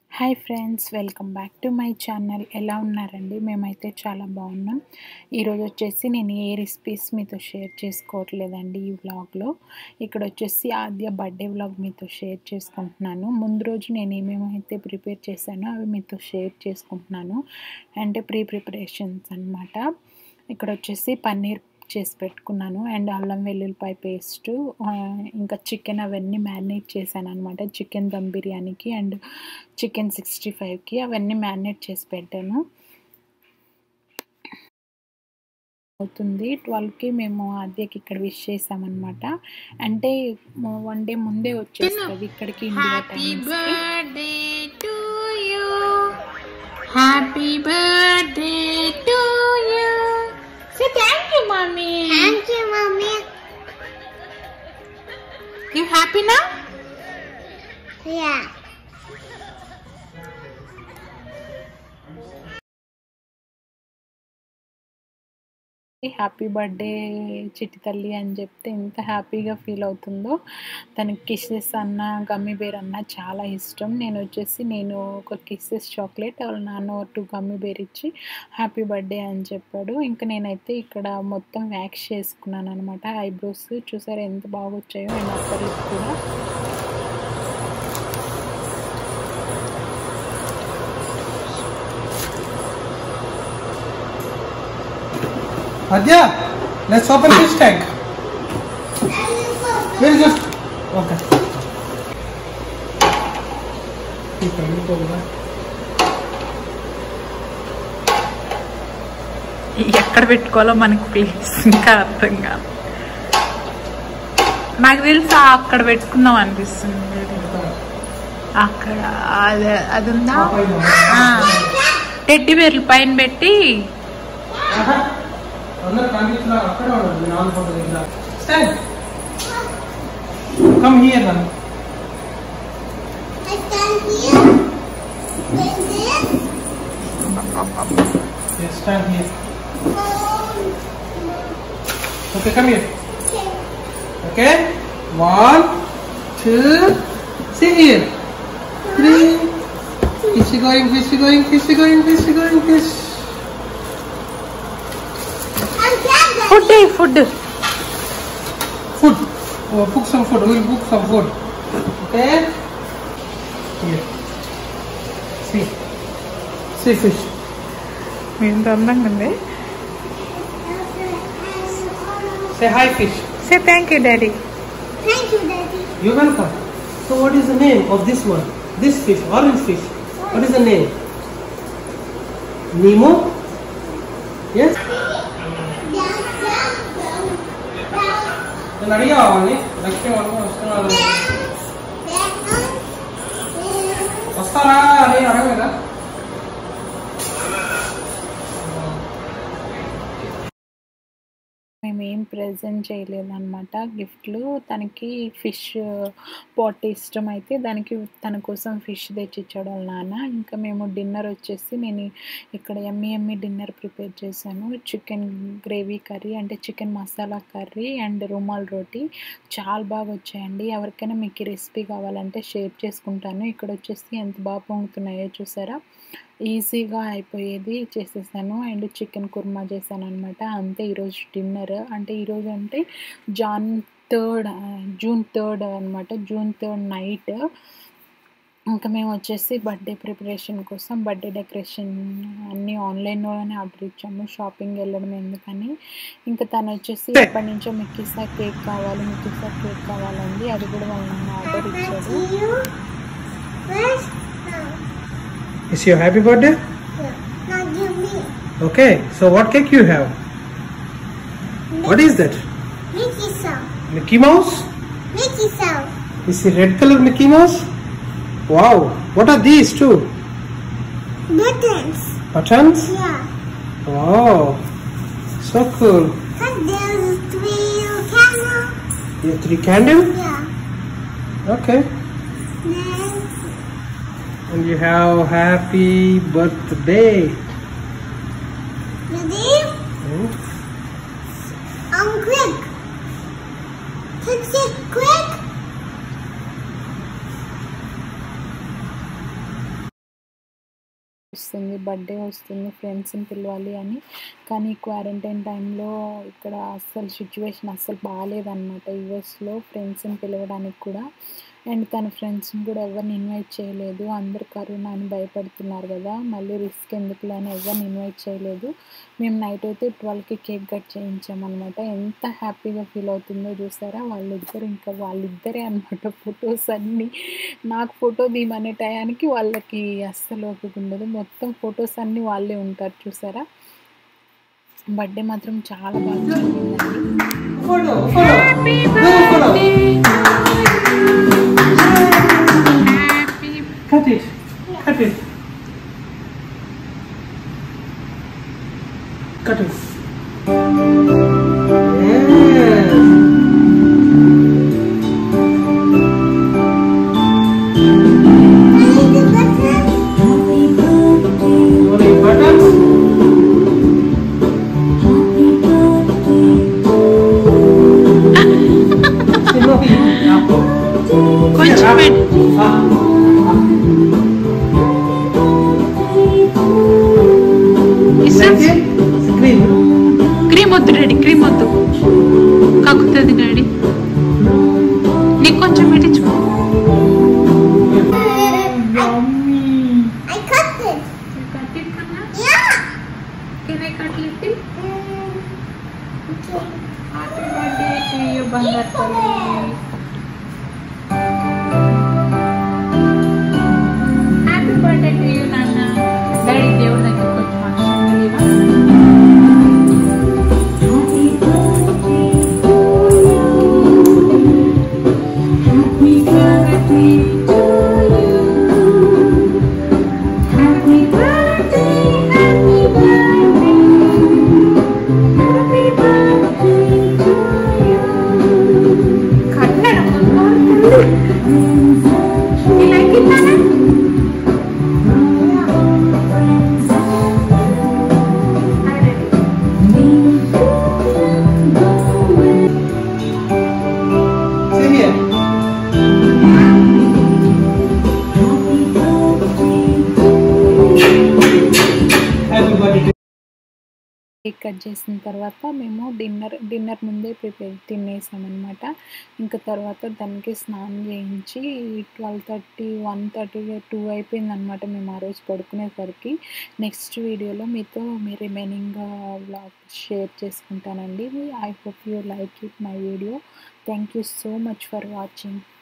Hi friends, welcome back to my channel. ఎలా ఉన్నారండి? మేమైతే చాలా బాగున్నాం. ఈరోజు వచ్చేసి నేను ఏ రెసిపీస్ మీతో షేర్ చేసుకోవట్లేదండి ఈ వ్లాగ్లో. ఇక్కడ వచ్చేసి ఆద్య బర్త్డే వ్లాగ్ మీతో షేర్ చేసుకుంటున్నాను. ముందు రోజు నేను ఏమేమైతే ప్రిపేర్ చేశానో అవి మీతో షేర్ చేసుకుంటున్నాను. అంటే ప్రిపరేషన్స్ అన్నమాట. ఇక్కడ వచ్చేసి పన్నీర్ చేసి పెట్టుకున్నాను అండ్ అల్లం వెల్లుల్లిపాయ పేస్టు, ఇంకా చికెన్ అవన్నీ మ్యారినేట్ చేశాను అనమాట. చికెన్ దమ్ బిర్యానీకి అండ్ చికెన్ 65కి అవన్నీ మ్యారినేట్ చేసి పెట్టాను. అవుతుంది 12కి మేము ఆద్యకి ఇక్కడ విష్ చేసామన్నమాట. అంటే 1 డే ముందే వచ్చేస్తుంది ఇక్కడికి India times. Happy birthday to you. Say thank you, mommy. Thank you, mommy. You happy now? Yeah. Happy birthday చిట్టి తల్లి అని చెప్తే ఎంత హ్యాపీగా ఫీల్ అవుతుందో. తనకి కిస్సెస్ అన్న గమ్మీ బేర్ అన్న చాలా ఇష్టం. నేను ఒక కిస్సెస్ చాక్లెట్, వాళ్ళ నాన్న 2 గమ్మీ బేర్ ఇచ్చి హ్యాపీ బర్త్డే అని చెప్పాడు. ఇంకా నేనైతే ఇక్కడ మొత్తం వ్యాక్స్ చేసుకున్నాను అనమాట. ఐబ్రోస్ చూసారా ఎంత బాగా వచ్చాయో, అండ్ అప్పర్ లిప్ కూడా. Adya, let's open fish tank. Very good. Okay. ఎక్కడ పెట్టుకోవాలో మనకి ప్లేస్ ఇంకా అర్థం కాదు. నాకు తెలుసు అక్కడ పెట్టుకుందాం అనిపిస్తుంది. అక్కడ అది ఉందా, టెడ్డీ బేర్లు పైన పెట్టి. Stand. Come here now. I stand here. Like this. Yes, stand here. Okay, come here. Okay. 1, 2. Sit here. 3. Fish going, fish going, fish going, fish going, fish. Food Food. Oh, cook some food. We'll cook some food. Okay. Here. See fish. ఎంత అందంగా ఉంది. Say hi, fish. Say thank you daddy. Thank you, Daddy. You're welcome. So, what is the name of this one? This fish, orange fish. What is the name? Nemo. Yes. నేను అడిగావాన్ని లక్ష్మి వాళ్ళు వస్తారా అని అడగలేదా? మేము ఏం ప్రెజెంట్ చేయలేదన్నమాట గిఫ్ట్లు. తనకి ఫిష్ పాట్ ఇష్టం అయితే దానికి తన కోసం ఫిష్ తెచ్చిచ్చాడు వాళ్ళ నాన్న. ఇంకా మేము డిన్నర్ వచ్చేసి నేను ఇక్కడ ఎమ్మి డిన్నర్ ప్రిపేర్ చేశాను. చికెన్ గ్రేవీ కర్రీ, అంటే chicken masala curry and rumal roti చాలా బాగా వచ్చాయండి. ఎవరికైనా మీకు ఈ రెసిపీ కావాలంటే షేర్ చేసుకుంటాను. ఇక్కడ వచ్చేసి ఎంత బాగా పొంగుతున్నాయో చూసారా. ఈజీగా అయిపోయేది చేసేసాను. అండ్ చికెన్ కుర్మా చేశాను అనమాట. అంతే ఈరోజు డిన్నర్. అంటే ఈరోజు అంటే జూన్ 3 అనమాట. June 3 night. ఇంకా మేము వచ్చేసి బర్త్డే ప్రిపరేషన్ కోసం బర్త్డే డెకరేషన్ అన్నీ ఆన్లైన్లోనే ఆర్డర్ ఇచ్చాము. షాపింగ్ వెళ్ళడం ఎందుకని. ఇంకా తను వచ్చేసి ఎప్పటి నుంచో మిక్కీసా కేక్ కావాలండి. అది కూడా వాళ్ళని ఆర్డర్ ఇచ్చారు. Is your happy birthday? Now give me. Okay. So, what cake you have? What is that? Mickey Mouse. Mickey Mouse? Mickey Mouse. Is it red color Mickey Mouse? Wow. What are these two? Buttons. Buttons? Yeah. Wow. So cool. And there's 3 candles. You have 3 candles? Yeah. Okay. Then And you have happy birthday. ready? Quick. Quick. వస్తుంది, birthday వస్తుంది, ఫ్రెండ్స్ని పిలవాలి అని. కానీ quarantine టైంలో ఇక్కడ అస్సలు situation అస్సలు బాగాలేదన్నమాట యూఎస్లో ఫ్రెండ్స్ని పిలవడానికి కూడా. అండ్ తన ఫ్రెండ్స్ని కూడా ఎవరిని ఇన్వైట్ చేయలేదు. అందరు కరోనా అని భయపడుతున్నారు కదా, మళ్ళీ రిస్క్ ఎందుకులే అని ఎవరిని ఇన్వైట్ చేయలేదు. మేము నైట్ అయితే 12కి కేక్ కట్ చేయించామన్నమాట. ఎంత హ్యాపీగా ఫీల్ అవుతుందో చూసారా. వాళ్ళిద్దరే అనమాట ఫొటోస్ అన్నీ. నాకు ఫోటో తీయమనే టయానికి వాళ్ళకి అస్సలు ఓపిక ఉండదు. మొత్తం ఫొటోస్ అన్నీ వాళ్ళే ఉంటారు చూసారా. బర్త్డే మాత్రం చాలా బాగా జరిగిందండి. Photo, photo. Do photo. Cut it. Cut it. Cut it. Yes. Sorry, butter. కొంచెం క్రీమ్ వద్దు డాడీ, క్రీమ్ వద్దు, కక్కుతుంది డాడీ. నీకు కొంచెం పెట్టించుకో. I cut it. Yeah. Can I cut little? Okay. Happy birthday to you, Bandarpalli. Happy birthday to you, Nana. Daddy, దేవుడి దగ్గర కొంచెం అక్షంతలు ఇవ్వ. Happy birthday to you. Happy birthday, happy birthday. Happy birthday to you. కట్టడం మొదలు. You like it, Nana? Sit here. Happy birthday to cake cut చేసిన తర్వాత మేము డిన్నర్ ముందే తినేసామన్నమాట. ఇంకా తర్వాత దానికి స్నానం చేయించి 12:30, 1:30, 2 అయిపోయిందనమాట మేము ఆ రోజు పడుకునేసరికి. నెక్స్ట్ వీడియోలో మీతో రిమైనింగ్ వ్లాగ్ షేర్ చేసుకుంటానండి. I hope you like it my video. Thank you so much for watching.